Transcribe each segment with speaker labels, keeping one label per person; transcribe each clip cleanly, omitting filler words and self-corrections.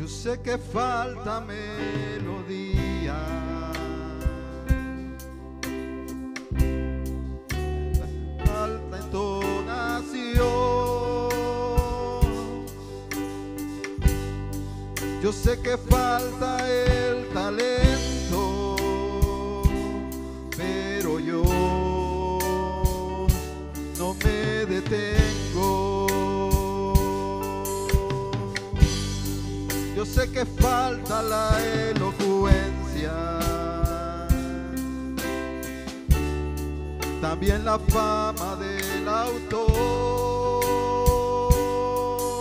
Speaker 1: Yo sé que falta melodía, falta entonación. Yo sé que falta el talento, pero yo no me detengo. Yo sé que falta la elocuencia, también la fama del autor,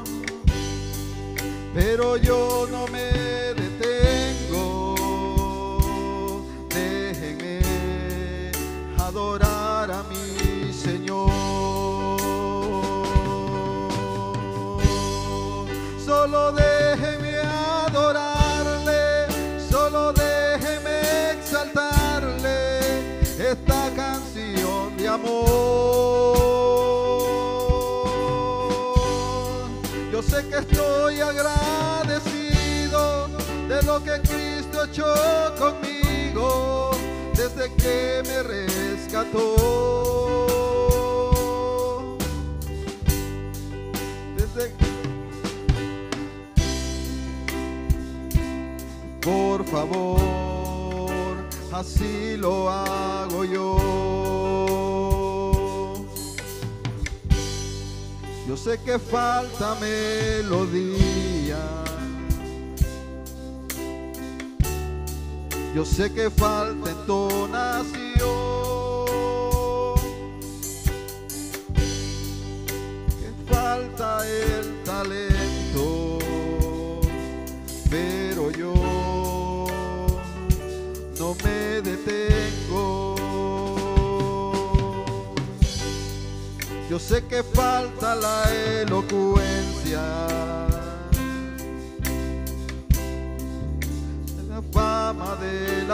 Speaker 1: pero yo no me detengo. Déjenme adorar a mi Señor. Solo déjeme adorarle, solo déjeme exaltarle esta canción de amor. Yo sé que estoy agradecido de lo que Cristo ha hecho conmigo desde que me rescató. Por favor, así lo hago yo. Yo sé que falta melodía, yo sé que falta entonación, que falta el talento, pero yo no me detengo. Yo sé que falta la elocuencia, la fama del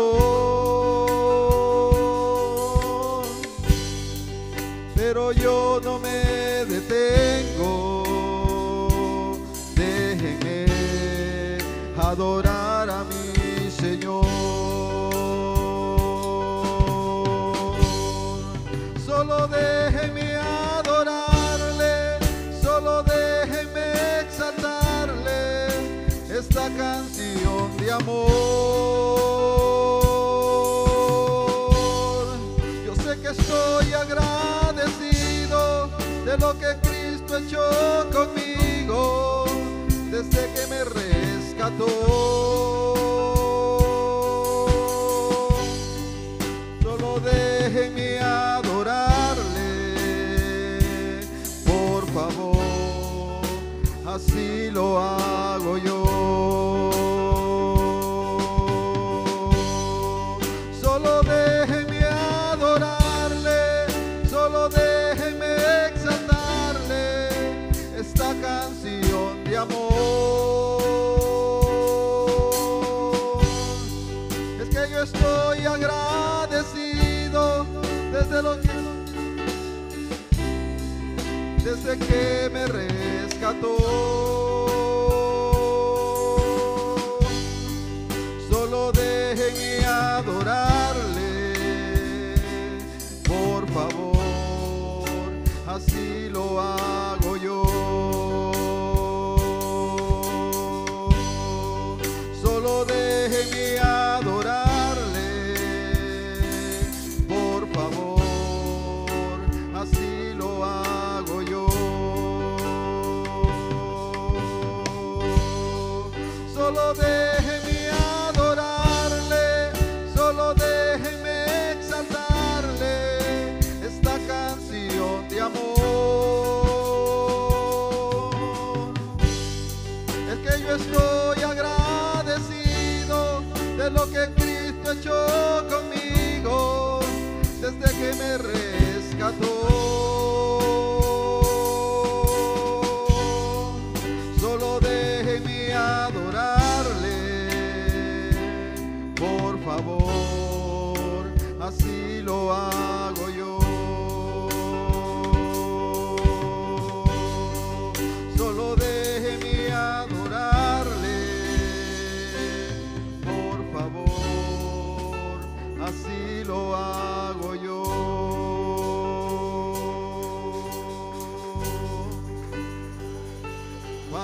Speaker 1: autor, pero yo no me detengo. Déjenme adorar a mi Señor. Solo déjeme adorarle, solo déjeme exaltarle esta canción de amor. Yo sé que estoy agradecido de lo que Cristo ha hecho conmigo desde que me rescató. Solo déjenme adorarle, por favor, así lo hago yo. Solo déjenme adorarle, solo déjenme exaltarle esta canción de amor. Es que yo estoy agradecido desde que me rescató. Solo déjenme adorarle, por favor, así lo hago yo. Solo déjenme adorarle, por favor, así lo hago yo.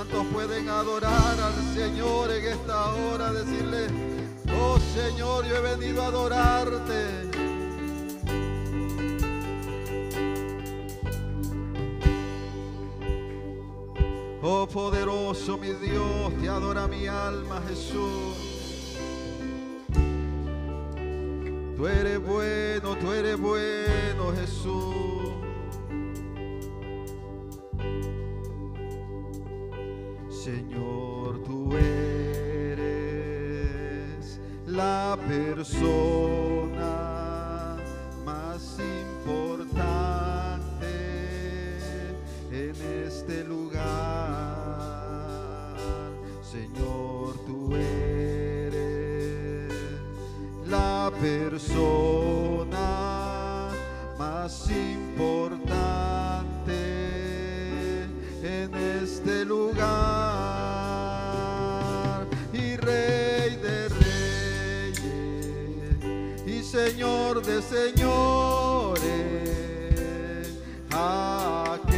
Speaker 1: ¿Cuántos pueden adorar al Señor en esta hora? Decirle: oh Señor, yo he venido a adorarte. Oh poderoso mi Dios, te adora mi alma, Jesús. Tú eres bueno, Jesús. Señor, tú eres la persona más importante en este lugar. Señor, tú eres la persona más importante en este lugar, y Rey de reyes y Señor de señores, aquel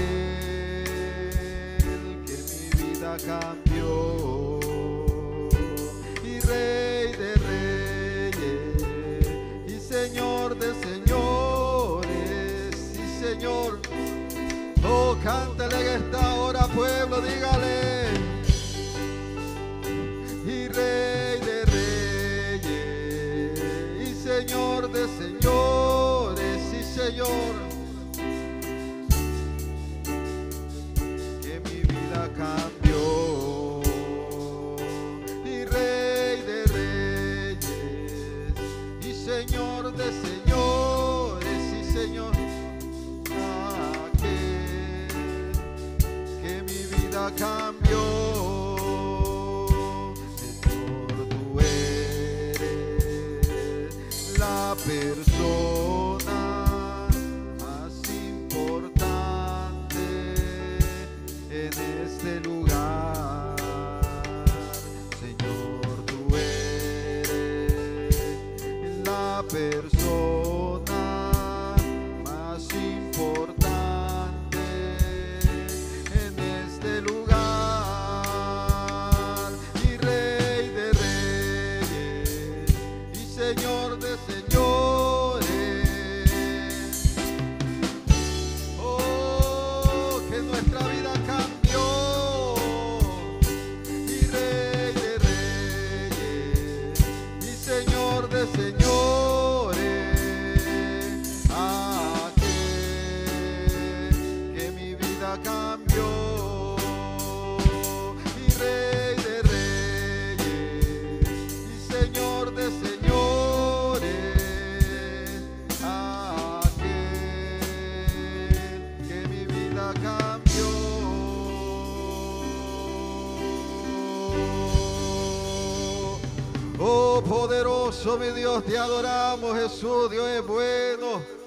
Speaker 1: que mi vida cambió, y Rey de reyes y Señor de señores, y Señor. Oh, cántale en esta hora, pueblo, dígale: y Rey de reyes y Señor de señores, y Señor, que mi vida cambió, y Rey de reyes y Señor de señores, y Señor, cambió. Señor, tú eres la persona más importante en este lugar. Señor, tú eres la persona más importante en este lugar, y Rey de reyes y Señor de señores. Oh, que nuestra vida cambió, y Rey de reyes y Señor de señores, aquel que mi vida cambió, y Rey de reyes y Señor de señores, aquel que mi vida cambió. Oh poderoso mi Dios, te adoramos, Jesús. Dios es bueno.